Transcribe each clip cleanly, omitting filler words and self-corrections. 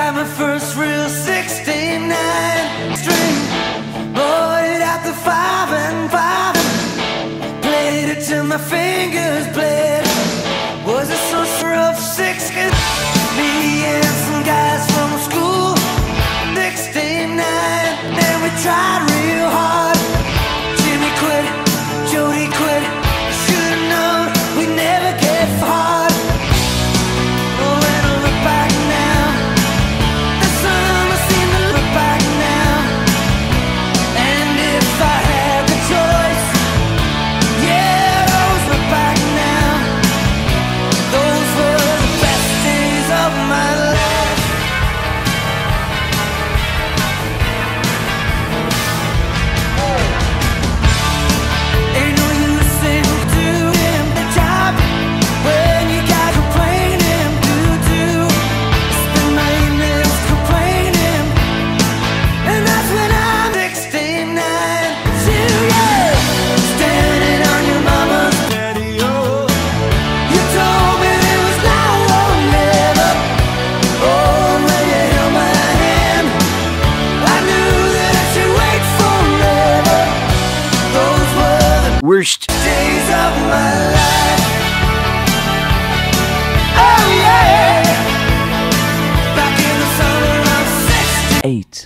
Got my first real 69 string, bought it at the 5 and 5, played it till my fingers bled. Was it so rough? 6 me and some guys from school, 69, and we tried real hard. Jimmy quit, Jody quit, should've known we'd never get far. Worst days of my life. Oh yeah, back in the summer of 8.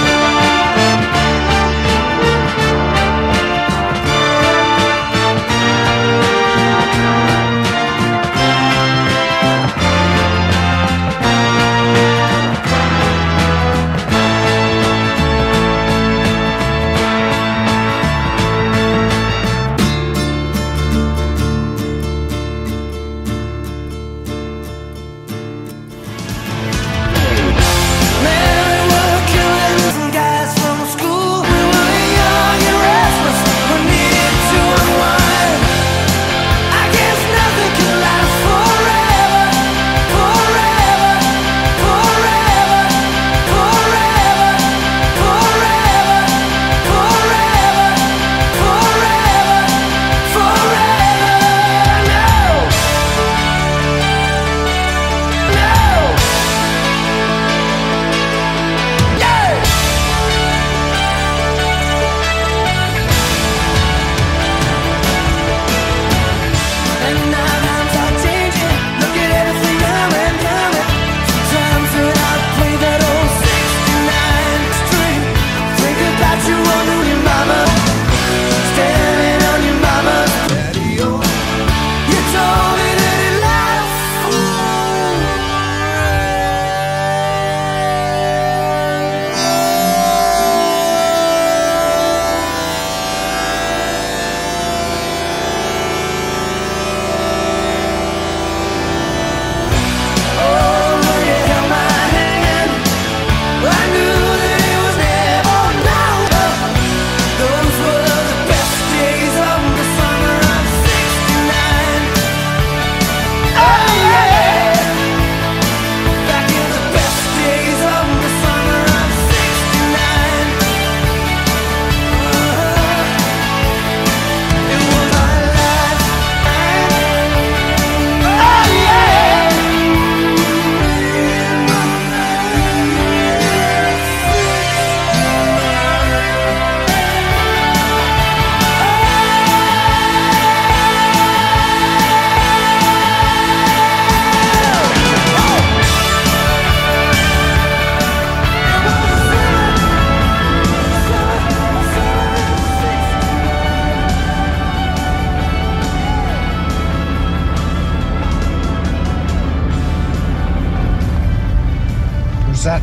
That?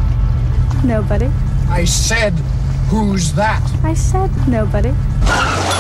Nobody. I said, who's that? I said nobody.